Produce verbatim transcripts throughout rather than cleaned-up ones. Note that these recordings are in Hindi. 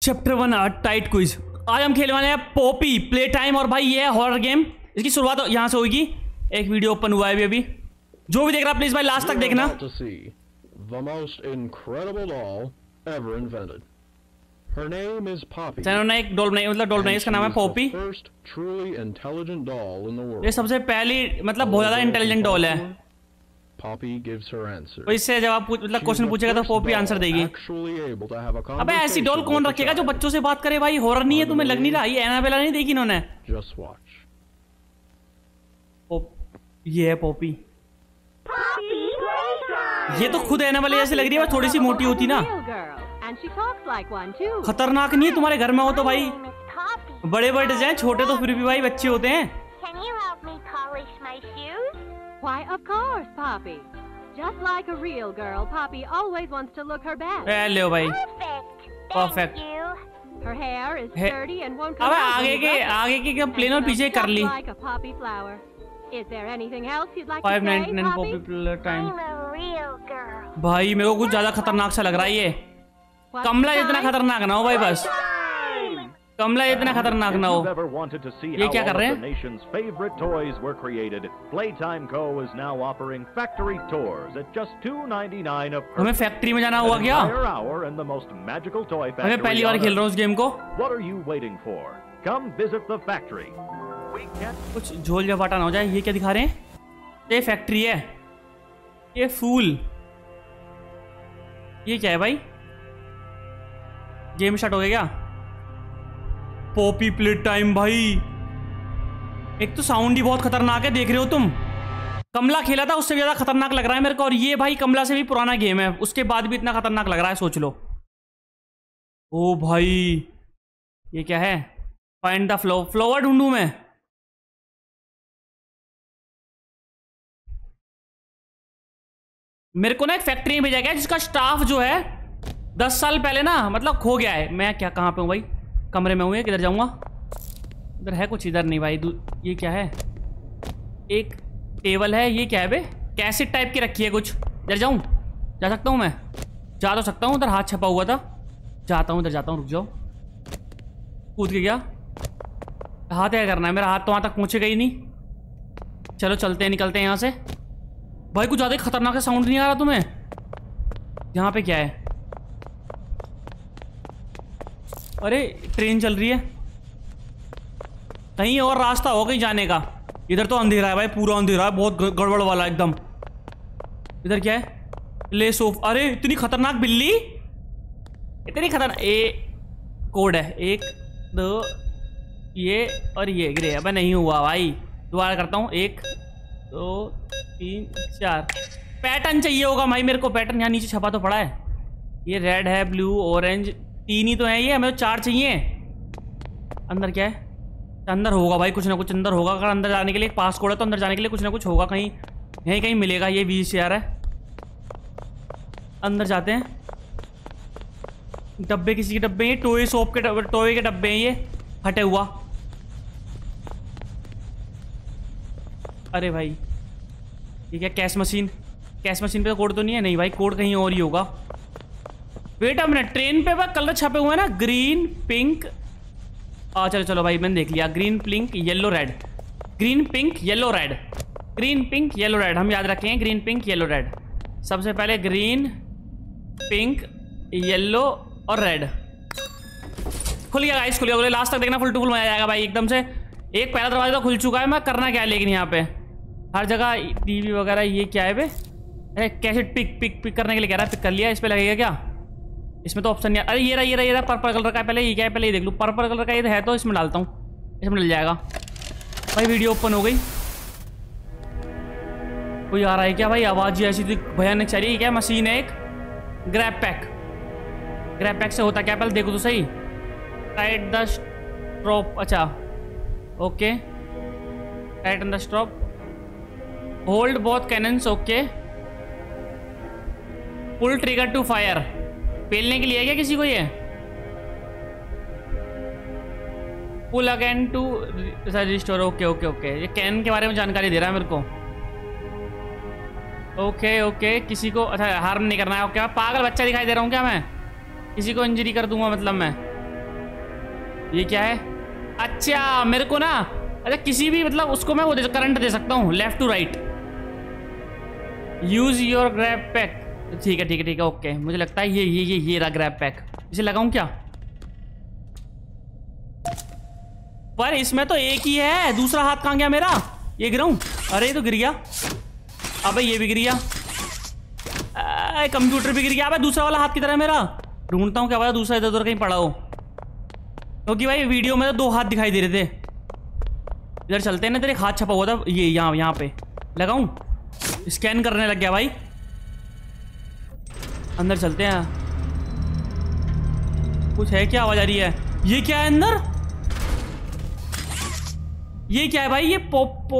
Chapter one tight quiz. आज हम खेलने वाले हैं पॉपी प्ले टाइम। और भाई ये है हॉरर गेम। इसकी शुरुआत यहाँ से होगी। एक वीडियो ओपन हुआ है अभी अभी। जो भी देख रहा प्लीज भाई लास्ट तक देखना। उन्होंने एक डॉल बनाई, मतलब डॉल बनाई, इसका नाम है पॉपी। ये सबसे पहली मतलब बहुत ज्यादा इंटेलिजेंट डॉल है। तो इससे जब आप मतलब क्वेश्चन पूछेगा तो पॉपी आंसर देगी। अबे ऐसी डॉल कौन रखेगा जो बच्चों से बात करे? भाई हॉरर नहीं है, तुम्हें लग नहीं रहा? ये एनाबेला नहीं देखी इन्होंने। ये है पॉपी। ये तो खुद एनाबेला जैसे लग रही है, बस थोड़ी सी मोटी होती ना। खतरनाक नहीं है? तुम्हारे घर में हो तो भाई बड़े बड़े डिजाइन, छोटे तो फिर भी भाई बच्चे होते हैं। Why, of course, Poppy. Just like a real girl, Poppy always wants to look her best. ए लो भाई, perfect. Her hair is sturdy and won't come अबे out. आगे के आगे के क्या प्लेन और पीछे कर ली। Like a poppy flower. Is there anything else you'd like to five say, ninety-nine Poppy? Poppy time. I'm a real girl. भाई मेरे को कुछ ज्यादा खतरनाक सा लग रहा है ये। कमला इतना खतरनाक ना हो भाई, बस कमला इतना खतरनाक ना हो। ये क्या कर रहे हैं? हमें फैक्ट्री में जाना हुआ क्या? हमें पहली बार खेल रहा हूँ उस गेम को। कुछ झोल झपाटा ना हो जाए। ये क्या दिखा रहे हैं? ये फैक्ट्री है। ये फूल, ये क्या है भाई? गेम स्टार्ट हो गया क्या? Poppy playtime. भाई एक तो साउंड ही बहुत खतरनाक है, देख रहे हो तुम। कमला खेला था उससे भी ज्यादा खतरनाक लग रहा है मेरे को। और ये भाई कमला से भी पुराना गेम है, उसके बाद भी इतना खतरनाक लग रहा है, सोच लो। ओ भाई ये क्या है? फाइंड द फ्लो फ्लावर ढूंढू मैं। मेरे को ना एक फैक्ट्री में भेजा गया जिसका स्टाफ जो है दस साल पहले ना मतलब खो गया है। मैं क्या कहाँ पे हूँ भाई? कमरे में हूँ। किधर जाऊँगा? इधर है कुछ? इधर नहीं भाई। ये क्या है? एक टेबल है। ये क्या है बे? कैसेट टाइप की रखी है कुछ। इधर जाऊँ? जा सकता हूँ मैं? जा तो सकता हूँ। उधर हाथ छपा हुआ था। जाता हूँ, इधर जाता हूँ। रुक जाओ। कूद के गया। हाथ क्या करना है? मेरा हाथ तो वहाँ तक पहुँचेगा ही नहीं। चलो चलते हैं, निकलते हैं यहाँ से। भाई कुछ ज़्यादा खतरनाक सा साउंड नहीं आ रहा तुम्हें? यहाँ पे क्या है? अरे ट्रेन चल रही है। कहीं और रास्ता हो कहीं जाने का। इधर तो अंधेरा है भाई, पूरा अंधेरा है, बहुत गड़बड़ वाला एकदम। इधर क्या है? ले सोफ। अरे इतनी खतरनाक बिल्ली, इतनी खतरनाक। ए कोड है एक दो ये और ये गिरे। अब नहीं हुआ भाई, दोबारा करता हूँ। एक दो तीन चार। पैटर्न चाहिए होगा भाई मेरे को। पैटर्न यहाँ नीचे छपा तो पड़ा है। ये रेड है, ब्लू, ऑरेंज, तीन ही तो है ये। हमें तो चार चाहिए। अंदर क्या है? अंदर होगा भाई कुछ ना कुछ अंदर होगा। अगर अंदर जाने के लिए पास कोड है तो अंदर जाने के लिए कुछ ना कुछ होगा। कहीं यहीं कहीं मिलेगा। ये बीस यार है। अंदर जाते हैं। डब्बे किसी के डब्बे, ये टॉय शॉप के डब्बे, टॉय के डब्बे हैं ये हटे हुआ। अरे भाई ये क्या? Cash machine. कैश मशीन पे तो कोड तो नहीं है? नहीं भाई कोड कहीं और ही होगा। वेट अ मिनट, ट्रेन पे भाई कलर छपे हुए हैं ना, ग्रीन पिंक। आ चलो चलो भाई मैंने देख लिया। Green pink yellow red, green pink yellow red, green pink yellow red. हम याद रखेंगे ग्रीन पिंक येलो रेड। सबसे पहले ग्रीन पिंक येलो और रेड। खुल गया गाइस, खुल गया। बोले लास्ट तक देखना, फुल टू फुल मजा आएगा भाई एकदम से। एक पहला दरवाजा तो खुल चुका है। मैं करना क्या है लेकिन यहाँ पे हर जगह टीवी वगैरह। ये क्या है बे? अरे कैसे पिक पिक पिक करने के लिए कह रहा है। पिक कर लिया। इस पे लगेगा क्या? इसमें तो ऑप्शन नहीं। अरे ये रहा ये रहा ये रहा पर्पल कलर का है। पहले ये क्या है? पहले ये देख लूँ। पर्पल कलर का ये है तो इसमें डालता हूँ, इसमें मिल जाएगा। भाई वीडियो ओपन हो गई। कोई आ रहा है क्या भाई? आवाज ऐसी भयानक चल रही है। क्या मशीन है? एक ग्रैब पैक। ग्रैब पैक से होता क्या? पहले देखो तो सही। Tight the strap. अच्छा okay, tighten the strap, hold both cannons. Okay, pull trigger to fire. पेलने के लिए है क्या किसी को? ये pull again to restore. Okay okay okay, ये कैन के बारे में जानकारी दे रहा है मेरे को। ओके ओके, किसी को अच्छा हार्म नहीं करना है। ओके, पागल बच्चा दिखाई दे रहा हूँ क्या मैं? किसी को इंजरी कर दूंगा मतलब मैं? ये क्या है? अच्छा मेरे को ना, अच्छा किसी भी मतलब उसको मैं वो दे, करंट दे सकता हूँ left to right. Use your grab pack. ठीक है ठीक है ठीक है ओके। मुझे लगता है ये ये ये ये रहा ग्रैब पैक। इसे लगाऊं क्या? पर इसमें तो एक ही है, दूसरा हाथ कहाँ गया मेरा? ये गिराऊं? अरे ये तो गिर गया। अबे ये भी गिर गया, कंप्यूटर भी गिर गया। अबे दूसरा वाला हाथ किधर है मेरा? ढूंढता हूँ, क्या पता दूसरा इधर उधर कहीं पड़ा हो, क्योंकि भाई वीडियो में तो दो हाथ दिखाई दे रहे थे। इधर चलते हैं ना, तेरे एक हाथ छपा हुआ था ये यहाँ यहाँ पे। लगाऊं? स्कैन करने लग गया भाई। अंदर चलते हैं। कुछ है क्या? आवाज आ रही है। ये क्या है अंदर? ये क्या है भाई? ये पोपो,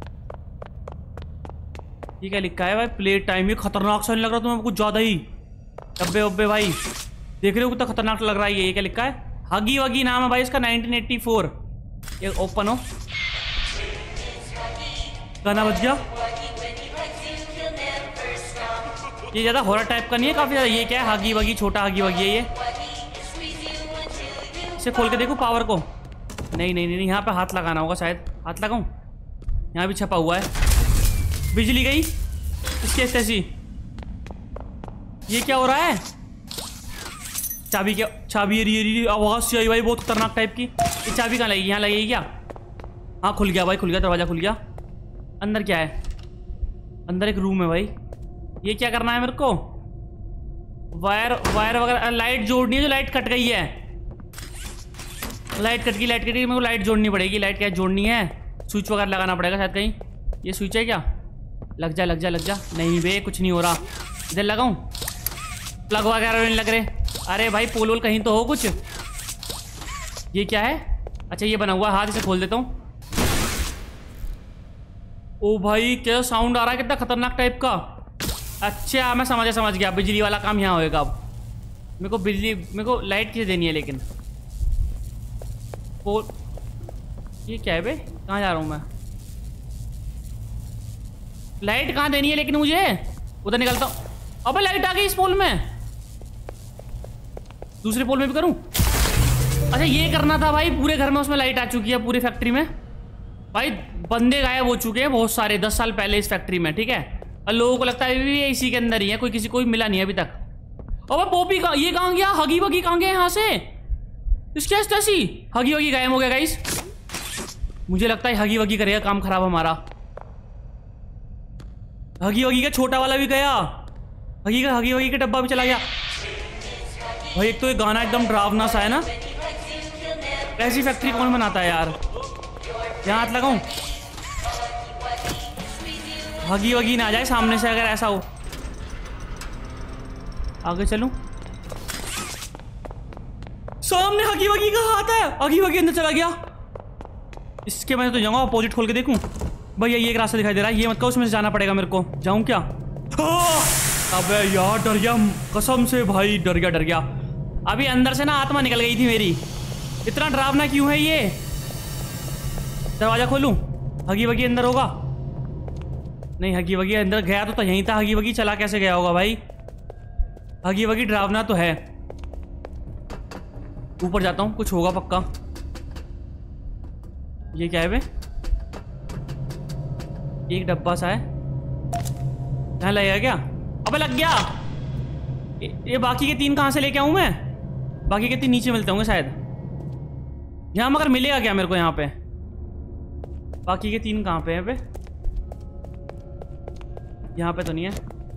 ये क्या लिखा है भाई? Playtime. ये खतरनाक सा नहीं लग रहा तुम्हें कुछ ज्यादा ही? डब्बे वब्बे भाई देख रहे हो कितना खतरनाक लग रहा है। ये क्या लिखा है? हगी वगी नाम है भाई इसका, नाइनटीन एटी फोर। ये ओपन हो, गाना बज गया। ये ज्यादा हॉरर टाइप का नहीं है, काफी ज्यादा। ये क्या है? हगी वगी, छोटा हगी वगी है ये। इसे खोल के देखो पावर को। नहीं नहीं नहीं, यहाँ पे हाथ लगाना होगा शायद। हाथ लगाऊं? यहाँ भी छपा हुआ है। बिजली गई इसके ऐसी। ये क्या हो रहा है? चाबी क्या? चाबी ये आवाज से आई भाई, बहुत खतरनाक टाइप की। ये चाबी कहाँ लगेगी? यहाँ लगेगी क्या? हाँ खुल गया भाई, खुल गया, दरवाजा खुल गया। अंदर क्या है? अंदर एक रूम है भाई। ये क्या करना है मेरे को? वायर वायर वगैरह, लाइट जोड़नी है। जो लाइट कट गई है, लाइट कट गई, लाइट कट गई, मेरे को लाइट जोड़नी पड़ेगी। लाइट क्या जोड़नी है? स्विच वगैरह लगाना पड़ेगा शायद कहीं। ये स्विच है क्या? लग जा लग जा लग जा। नहीं बे कुछ नहीं हो रहा। इधर लगाऊं? प्लग वगैरह नहीं लग रहे। अरे भाई पोल वोल कहीं तो हो कुछ। ये क्या है? अच्छा ये बना हुआ हाथ, इसे खोल देता हूँ। ओ भाई क्या साउंड आ रहा है, कितना खतरनाक टाइप का। अच्छा मैं समझ गया समझ गया, बिजली वाला काम यहाँ होएगा अब। मेरे को बिजली, मेरे को लाइट किसे देनी है लेकिन? पोल, ये क्या है बे? कहाँ जा रहा हूँ मैं? लाइट कहाँ देनी है लेकिन मुझे? उधर निकलता हूँ। अबे लाइट आ गई इस पोल में। दूसरे पोल में भी करूँ? अच्छा ये करना था भाई, पूरे घर में उसमें लाइट आ चुकी है, पूरी फैक्ट्री में भाई। बंदे गायब हो चुके हैं बहुत सारे, दस साल पहले इस फैक्ट्री में, ठीक है। और लोगों को लगता है भी इसी के अंदर ही है, कोई किसी को मिला नहीं है अभी तक। अबे पोपी का ये कहाँ गया? हगी वगी कहाँ गया यहाँ से? इसके ऐसी हगी वगी गायब हो गया गाइस। मुझे लगता है हगी वगी करेगा काम खराब हमारा। हगी वगी का छोटा वाला भी गया, हगी का हगी वगी का डब्बा भी चला गया भाई। एक तो ये गाना एकदम डरावना सा है ना। ऐसी फैक्ट्री कौन बनाता है यार? यहाँ हाथ लगाऊं? हगी वगी ना आ जाए सामने से, अगर ऐसा हो। आगे चलूं? सामने हगी वगी का हाथ है। हगी वगी अंदर चला गया। इसके मैं तो जाऊंगा अपोजिट खोल के देखूं। भैया ये एक रास्ता दिखाई दे रहा है, ये मत कहो उसमें से जाना पड़ेगा मेरे को। जाऊं क्या? अबे यार डर गया कसम से भाई, डर गया डर गया। अभी अंदर से ना आत्मा निकल गई थी मेरी। इतना डरावना क्यों है ये? दरवाजा खोलूं? हगी वगी अंदर होगा? नहीं हगी वगी अंदर गया तो, तो यहीं था। हगी वगी चला कैसे गया होगा भाई? हगी वगी डरावना तो है। ऊपर जाता हूँ, कुछ होगा पक्का। ये क्या है बे? एक डब्बा सा है, यहाँ लगेगा क्या? अबे लग गया। ये, ये बाकी के तीन कहाँ से लेके आऊँ मैं? बाकी के तीन नीचे मिलते होंगे शायद। यहाँ मगर मिलेगा क्या मेरे को यहाँ पे? बाकी के तीन कहाँ पे हैं बे? यहाँ पे तो नहीं है।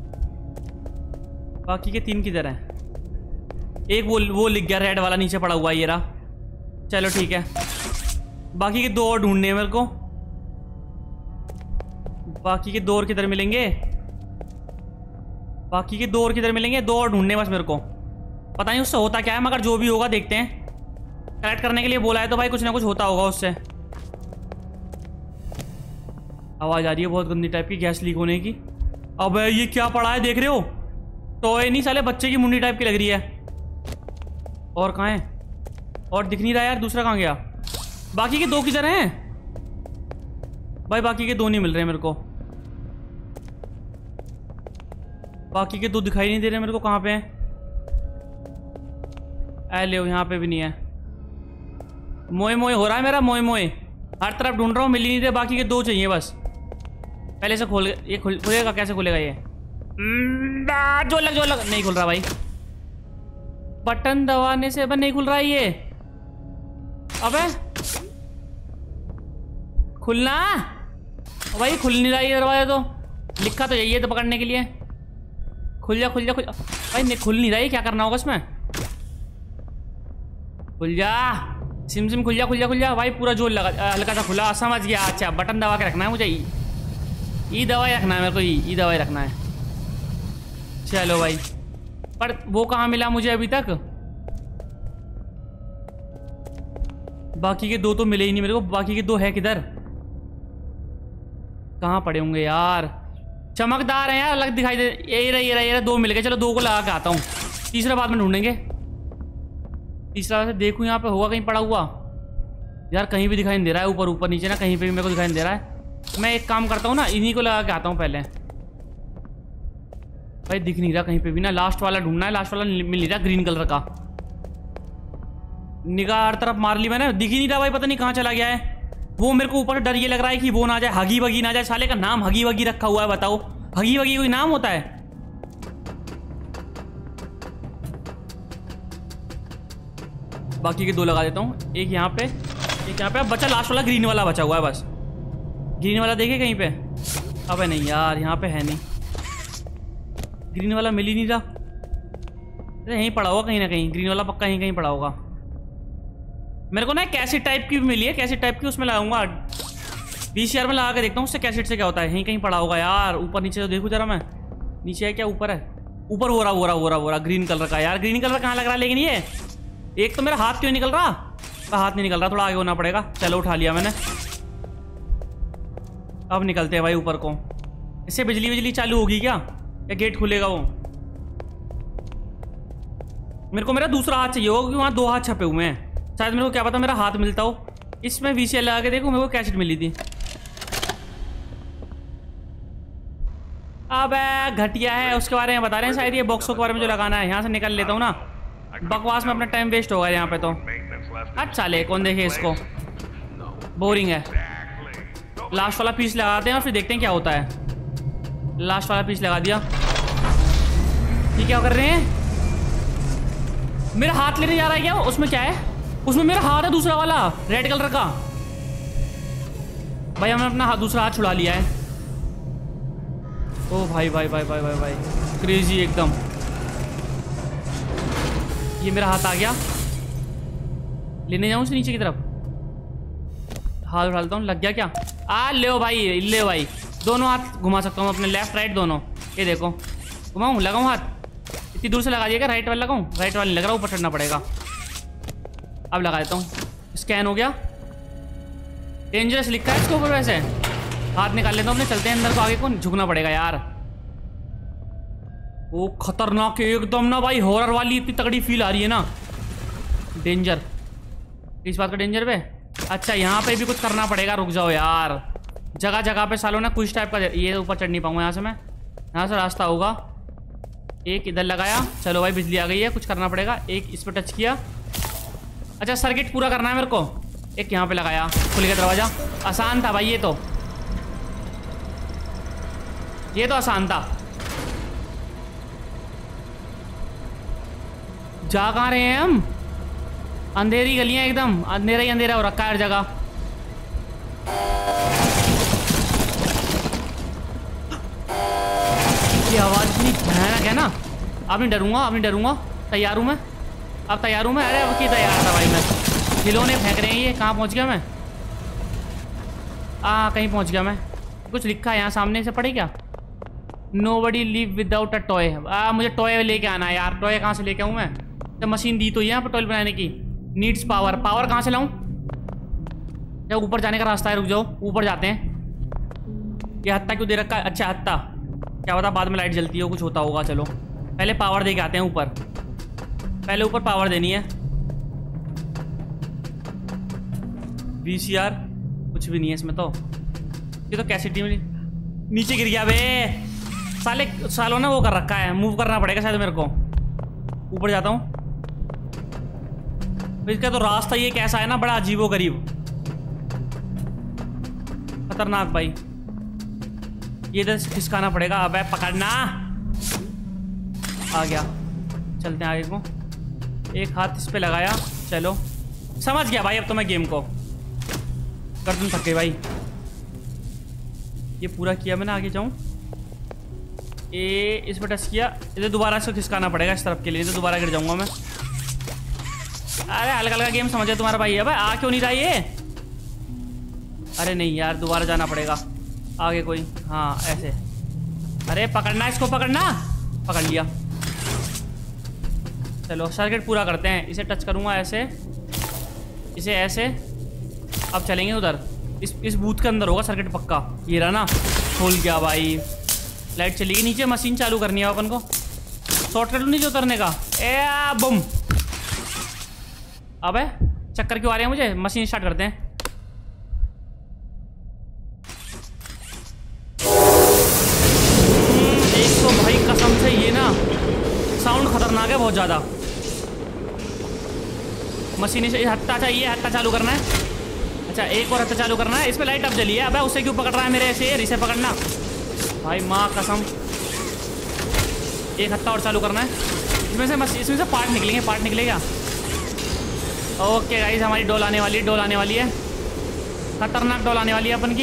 बाकी के तीन किधर हैं? एक वो वो लिख गया रेड वाला, नीचे पड़ा हुआ है ये रहा। चलो ठीक है, बाकी के दो और ढूंढने हैं मेरे को। बाकी के दो और किधर मिलेंगे? बाकी के दो और किधर मिलेंगे? दो और ढूंढने बस मेरे को। पता नहीं उससे होता क्या है, मगर जो भी होगा देखते हैं। कलेक्ट करने के लिए बोला है तो भाई कुछ ना कुछ होता होगा उससे। आवाज आ रही है बहुत गंदी टाइप की, गैस लीक होने की। अबे ये क्या पड़ा है देख रहे हो? टॉय नहीं साले, बच्चे की मुंडी टाइप की लग रही है। और कहाँ है? और दिख नहीं रहा यार, दूसरा कहाँ गया? बाकी के दो किधर हैं भाई? बाकी के दो नहीं मिल रहे मेरे को। बाकी के दो दिखाई नहीं दे रहे मेरे को, कहाँ पे हैं? ए ले, यहाँ पे भी नहीं है। मोए मोए हो रहा है मेरा, मोए मोए हर तरफ ढूंढ रहा हूँ, मिल ही नहीं रहे। बाकी के दो चाहिए बस। पहले से खोल, ये खुल खुलेगा कैसे खुलेगा ये? जो लग जो लग नहीं खुल रहा भाई, बटन दबाने से बस नहीं खुल रहा है ये। अबे खुलना भाई, खुल नहीं रहा ये दरवाजा। तो लिखा तो यही है तो पकड़ने के लिए। खुल जा खुल जा खुल जा भाई, नहीं खुल नहीं रहा है। क्या करना होगा इसमें? खुल जा सिम सिम, खुल जा खुल जा खुल जा भाई। पूरा जोर लगा, हल्का सा खुला, समझ गया। अच्छा बटन दबा के रखना है मुझे, ई दवाई रखना है मेरे को, ई दवाई रखना है। चलो भाई, पर वो कहाँ मिला मुझे अभी तक? बाकी के दो तो मिले ही नहीं मेरे को। बाकी के दो है किधर? कहाँ पड़े होंगे यार? चमकदार है यार, अलग दिखाई दे। ये रहा ये रहा ये रहा, दो मिल गए। चलो दो को लगा के आता हूँ, तीसरा बाद में ढूंढेंगे। तीसरा वैसे देखूँ यहाँ पे होगा कहीं पड़ा हुआ यार। कहीं भी दिखाई नहीं दे रहा है, ऊपर ऊपर नीचे ना कहीं पे भी मेरे को दिखाई नहीं दे रहा है। मैं एक काम करता हूँ ना, इन्हीं को लगा के आता हूँ पहले। भाई दिख नहीं रहा कहीं पे भी ना। लास्ट वाला ढूंढना है, लास्ट वाला मिल नहीं रहा, ग्रीन कलर का। निगाह हर तरफ मार ली मैंने, दिख ही नहीं रहा भाई, पता नहीं कहाँ चला गया है वो। मेरे को ऊपर से डर ये लग रहा है कि वो ना जाए, हगी वगी ना जाए। साले का नाम हगी वगी रखा हुआ है, बताओ हगी वगी कोई नाम होता है? बाकी के दो लगा देता हूँ, एक यहाँ पे एक यहाँ पे। अब बचा लास्ट वाला, ग्रीन वाला बचा हुआ है बस। ग्रीन वाला देखे कहीं पे? अबे नहीं यार, यहाँ पे है नहीं। ग्रीन वाला मिल ही नहीं रहा। यहीं पड़ा होगा कहीं ना कहीं, ग्रीन वाला पक्का यहीं कहीं पड़ा होगा। मेरे को ना कैसेट टाइप की भी मिली है, कैसेट टाइप की, उसमें लगाऊंगा। वीसीआर में लगा के देखता हूँ उससे कैसेट से क्या होता है। यहीं कहीं पड़ा होगा यार। ऊपर नीचे तो देखूँ जरा मैं, नीचे है क्या ऊपर है? ऊपर हो रहा हो रहा हो रहा हो रहा ग्रीन कलर का। यार ग्रीन कलर कहाँ लग रहा है? लेकिन ये एक तो मेरा हाथ क्यों निकल रहा? हाथ नहीं निकल रहा, थोड़ा आगे होना पड़ेगा। चलो उठा लिया मैंने। अब निकलते हैं भाई ऊपर को। इससे बिजली बिजली चालू होगी क्या, या गेट खुलेगा वो? मेरे को मेरा दूसरा हाथ चाहिए होगा, क्योंकि वहाँ दो हाथ छपे हुए हैं। शायद मेरे को क्या पता मेरा हाथ मिलता हो। इसमें वीसीआर लगा के देखो, मेरे को कैसेट मिली थी। अब घटिया है, उसके बारे में बता रहे हैं शायद, ये बॉक्सों के बारे में जो लगाना है। यहाँ से निकल लेता हूँ ना, बकवास में अपना टाइम वेस्ट होगा यहाँ पे तो। अच्छा ले, कौन देखे इसको, बोरिंग है। लास्ट वाला पीस लगाते हैं और फिर देखते हैं क्या होता है। लास्ट वाला पीस लगा दिया। ये क्या कर रहे हैं? मेरा हाथ लेने जा रहा है क्या? उसमें क्या है? उसमें मेरा हाथ है दूसरा वाला, रेड कलर का। भाई हमने अपना हाथ, दूसरा हाथ छुड़ा लिया है। ओ भाई भाई भाई भाई भाई भाई क्रेजी एकदम। ये मेरा हाथ आ गया, लेने जाऊं से नीचे की तरफ। हाथ उठा लेता हूँ। लग गया क्या? आ ले भाई, ले भाई। दोनों हाथ घुमा सकता हूँ अपने, लेफ्ट राइट दोनों। ये देखो घुमाऊँ, लगाऊँ हाथ? इतनी दूर से लगा दिएगा। राइट वाला लगाऊँ? राइट वाला लग रहा, ऊपर चढ़ना पड़ेगा। अब लगा देता हूँ। स्कैन हो गया। डेंजरस लिखा है इसके ऊपर वैसे। हाथ निकाल लेता हूँ अपने, चलते हैं अंदर को। आगे को झुकना पड़ेगा यार। वो खतरनाक एकदम ना भाई, हॉरर वाली इतनी तगड़ी फील आ रही है ना। डेंजर इस बात का डेंजर पे। अच्छा यहाँ पे भी कुछ करना पड़ेगा, रुक जाओ यार। जगह जगह पे सालों ना कुछ टाइप का। ये ऊपर चढ़ नहीं पाऊंगा यहाँ से मैं, यहाँ से रास्ता होगा। एक इधर लगाया, चलो भाई बिजली आ गई है, कुछ करना पड़ेगा। एक इस पर टच किया। अच्छा सर्किट पूरा करना है मेरे को। एक यहाँ पे लगाया, खुल गया दरवाजा। आसान था भाई ये तो, ये तो आसान था। जा कहाँ रहे हैं हम? अंधेरी गलियां एकदम, अंधेरा ही अंधेरा हो रखा है हर जगह। ये आवाज इतनी भयानक है ना। अब नहीं डरूंगा, अब नहीं डरूंगा। तैयार हूँ मैं, अब तैयार हूँ मैं। अरे अब की तैयार था भाई मैं। खिलौने फेंक रहे हैं ये। कहाँ पहुँच गया मैं? आ कहीं पहुँच गया मैं। कुछ लिखा है यहाँ सामने से, पढ़े क्या? Nobody live without a toy. आ मुझे टॉय लेके आना है यार। टॉय कहाँ से लेके आऊँ मैं? तो मशीन दी तो यहाँ पर टॉय बनाने की। Needs power. पावर कहाँ से लाऊं? या ऊपर जाने का रास्ता है, रुक जाओ ऊपर जाते हैं। ये हत्ता क्यों दे रखा है? अच्छा हत्ता, क्या पता बाद में लाइट जलती हो, कुछ होता होगा। चलो पहले पावर दे के आते हैं ऊपर। पहले ऊपर पावर देनी है। वीसीआर कुछ भी नहीं है इसमें तो। ये तो कैसेटी में नीचे गिर गया बे। साले सालों ने वो कर रखा है, मूव करना पड़ेगा शायद मेरे को। ऊपर जाता हूँ। इसका तो रास्ता ये कैसा है ना, बड़ा अजीबोगरीब, खतरनाक भाई। ये इधर से खिसकाना पड़ेगा। अबे पकड़ना, आ गया। चलते हैं आगे को। एक हाथ इस पे लगाया, चलो समझ गया भाई। अब तो मैं गेम को कर दूं थके भाई। ये पूरा किया मैंने, आगे जाऊं। ए इस पर टच किया, इधर दोबारा से खिसकाना पड़ेगा इस तरफ के लिए, इधर दोबारा गिर जाऊंगा मैं। अरे हल्का हल्का गेम समझे तुम्हारा भाई। है भाई आ क्यों नहीं रहा ये? अरे नहीं यार, दोबारा जाना पड़ेगा आगे कोई। हाँ ऐसे। अरे पकड़ना, इसको पकड़ना। पकड़ लिया। चलो सर्किट पूरा करते हैं। इसे टच करूंगा ऐसे, इसे ऐसे। अब चलेंगे उधर, इस इस बूथ के अंदर होगा सर्किट पक्का। ये रहा ना, खोल गया भाई। लाइट चली गई। नीचे मशीन चालू करनी है अपन को। शॉर्टकट नीचे उतरने का। ए बुम। अबे चक्कर क्यों आ रहे हैं मुझे? मशीन स्टार्ट करते हैं। एक तो भाई कसम से ये ना साउंड खतरनाक है बहुत ज्यादा। मशीन से हत्ता चाहिए, हत्ता चालू करना है। अच्छा एक और हत्ता चालू करना है। इस पे लाइट अब जली है। अबे उससे क्यों पकड़ रहा है मेरे ऐसे? इसे पकड़ना भाई, माँ कसम। एक हत्ता और चालू करना है। इसमें से मस, इसमें से पार्ट निकलेंगे, पार्ट निकलेगा। ओके गाइस, हमारी डोल आने वाली है, डोल आने वाली है। खतरनाक डोल आने वाली है अपन की।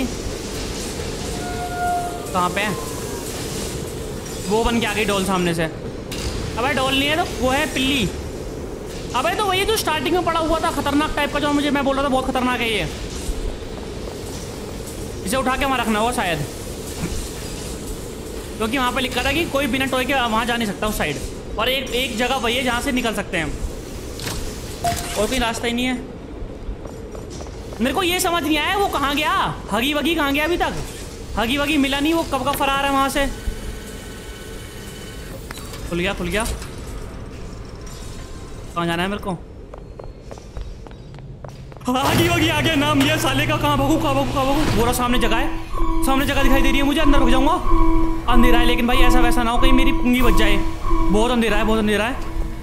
कहाँ पे है वो? बन के आ गई डोल सामने से। अबे डोल नहीं है तो वो है पिल्ली। अबे तो वही जो स्टार्टिंग में पड़ा हुआ था, खतरनाक टाइप का, जो मुझे मैं बोल रहा था बहुत खतरनाक है ये। इसे उठा के वहाँ रखना होगा शायद, क्योंकि वहाँ पे लिखा था कि कोई बिना टॉय के वहाँ जा नहीं सकता उस साइड। और एक एक जगह वही है जहाँ से निकल सकते हैं, और कोई रास्ता ही नहीं है। मेरे को ये समझ नहीं आया वो कहाँ गया। हगी वगी कहाँ गया अभी तक? हगी वगी मिला नहीं, वो कब का फरार है वहाँ से। खुल गया, खुल गया। कहाँ जाना है मेरे को? हगी वगी आ गया, नाम लिया साले का। कहाँ भागू, कहाँ भागू, कहाँ भागू? पूरा सामने जगह है, सामने जगह दिखाई दे रही है मुझे। अंदर भाग जाऊंगा। अंधेरा है लेकिन भाई, ऐसा वैसा ना हो कहीं मेरी पुंगी बच जाए। बहुत अंधेरा है, बहुत अंधेरा है।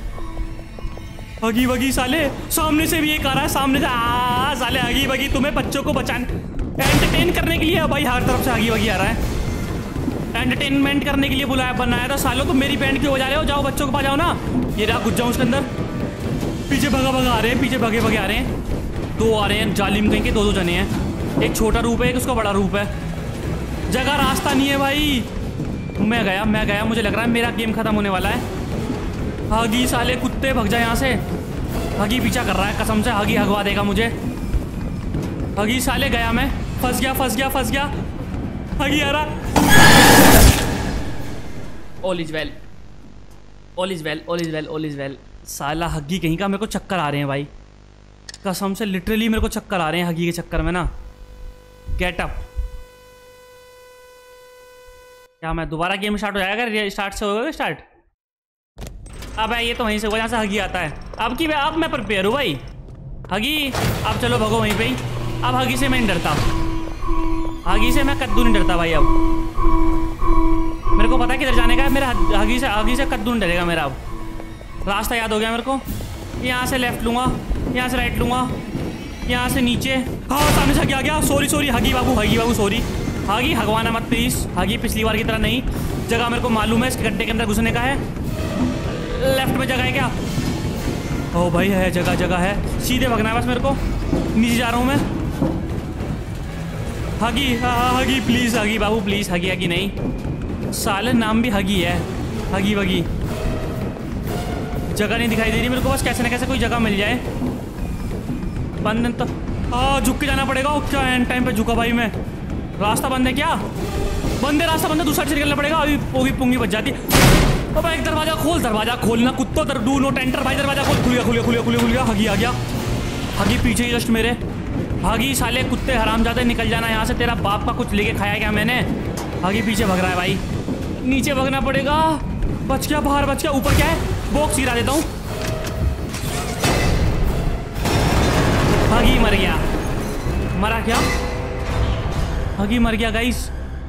हगी वगी साले, सामने से भी एक आ रहा है, सामने से। आ साले हगी वगी, तुम्हें बच्चों को बचाने, एंटरटेन करने के लिए भाई हर तरफ से हगी वगी आ रहा है। एंटरटेनमेंट करने के लिए बुलाया, बनाया था सालों। तुम मेरी बैंड क्यों बजा रहे हो? जाओ बच्चों के पास जाओ ना। ये रहा, घुस जाऊँ उसके अंदर। पीछे भगा भगा आ रहे हैं, पीछे भगे भगे आ रहे हैं। दो आ रहे हैं जालिम कहीं के, दो दो जने हैं। एक छोटा रूप है, एक उसका बड़ा रूप है। जगह रास्ता नहीं है भाई। मैं गया, मैं गया। मुझे लग रहा है मेरा गेम खत्म होने वाला है। हगी साले कुत्ते, भग जाए यहाँ से। हगी पीछा कर रहा है कसम से। हगी हगवा देगा मुझे। हगी साले गया मैं। फंस गया, फंस गया, फंस गया। हगी आ रहा। All is well, all is well, all is well, all is well. साला हगी कहीं का, मेरे को चक्कर आ रहे हैं भाई कसम से। लिटरली मेरे को चक्कर आ रहे हैं हगी के चक्कर में ना। Get up. क्या मैं दोबारा गेम स्टार्ट हो जाएगा? स्टार्ट से होगा स्टार्ट? अब ये तो वहीं से होगा जहाँ से हगी आता है। अब की अब मैं प्रिपेयर हूँ भाई। हगी अब चलो भगो वहीं पे ही। अब हगी से मैं नहीं डरता, हगी से मैं कद्दू नहीं डरता भाई। अब मेरे को पता है किधर जाने का है। मेरा हगी से हगी से कद्दू नहीं डरेगा मेरा। अब रास्ता याद हो गया मेरे को। यहाँ से लेफ्ट लूँगा, यहाँ से राइट लूँगा, यहाँ से नीचे। हाँ सामने से हगी आ गया। सॉरी सॉरी हगी बाबू, हगी बाबू सॉरी। हगी हगवाना मत प्लीज़। हगी पिछली बार की तरह नहीं। जगह मेरे को मालूम है, इसके गड्ढे के अंदर घुसने का है। लेफ्ट में जगह है क्या? ओ भाई है, जगह जगह है। सीधे भगना है बस मेरे को। नीचे जा रहा हूँ मैं। हगी हाँ हगी प्लीज़, हगी बाबू प्लीज़। हगी हगी नहीं, साले नाम भी हगी है। हगी वगी। जगह नहीं दिखाई दे रही मेरे को। बस कैसे ना कैसे कोई जगह मिल जाए। बंद तो हाँ, झुक के जाना पड़ेगा। क्या एंड टाइम पे झुका भाई मैं। रास्ता बंद है क्या? बंद है, रास्ता बंद है। दूसरा से निकलना पड़ेगा। अभी पोगी पुंगी बच जाती। अब एक दरवाजा खोल, दरवाजा खोलना कुत्तो। दर डू नोट एंटर भाई। दरवाजा खोल। खुल गया, खुल गया, खुल गया, खुल गया। हगी आ गया। हगी पीछे ही जस्ट मेरे। हगी साले कुत्ते हरामजादे, निकल जाना यहाँ से। तेरा बाप का कुछ लेके खाया क्या मैंने? हगी पीछे भग रहा है भाई। नीचे भगना पड़ेगा। बच गया, बाहर बच गया। ऊपर क्या है? बॉक्स गिरा देता हूँ। हगी मर गया। मरा क्या? हगी मर गया गाइस।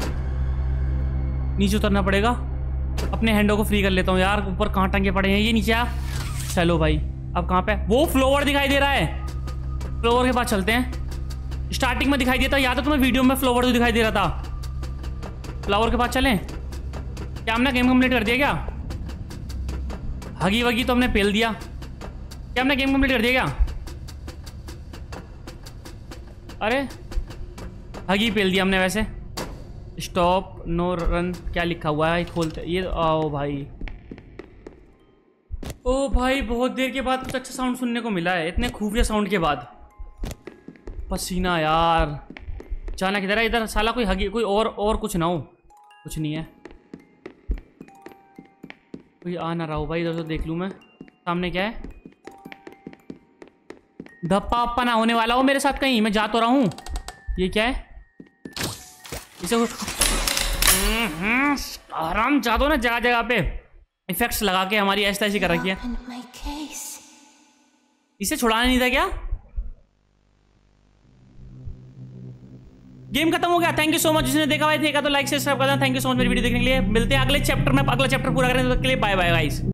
नीचे उतरना पड़ेगा। अपने हैंडों को फ्री कर लेता हूँ यार। ऊपर कहाँ टंगे पड़े हैं ये? नीचे आ। चलो भाई अब कहाँ पे? वो फ्लोवर दिखाई दे रहा है, फ्लोवर के पास चलते हैं। स्टार्टिंग में दिखाई दिया था, याद है तुम्हें वीडियो में फ्लोवर तो दिखाई दे रहा था। फ्लावर के पास चलें? क्या हमने गेम कंप्लीट कर दिया क्या? हगी वगी तो हमने पेल दिया। क्या हमने गेम कंप्लीट कर दिया क्या? अरे हगी पेल दिया हमने वैसे। स्टॉप नो रन क्या लिखा हुआ है? खोलते ये। आओ भाई, ओ भाई बहुत देर के बाद कुछ अच्छा साउंड सुनने को मिला है, इतने खुफिया साउंड के बाद। पसीना यार, जाना किधर है? इधर साला कोई हगी, कोई और और कुछ ना हो। कुछ नहीं है, कोई आ ना रहा हो भाई। इधर तो देख लूँ मैं, सामने क्या है? धप्पा अप्पा ना होने वाला हो मेरे साथ कहीं, मैं जा तो रहा हूँ। ये क्या है? इसे आराम जा दो ना, जगह जगह पे इफेक्ट्स लगा के हमारी ऐसी ऐसी कर रखी है। इसे छुड़ाना नहीं था क्या? गेम खत्म हो गया। थैंक यू सो मच जिसने देखा भाई, देखा तो लाइक से सब्सक्राइब करना। थैंक यू सो मच मेरी वीडियो देखने के लिए। मिलते हैं अगले चैप्टर में, अगला चैप्टर पूरा करने के लिए। Bye bye guys.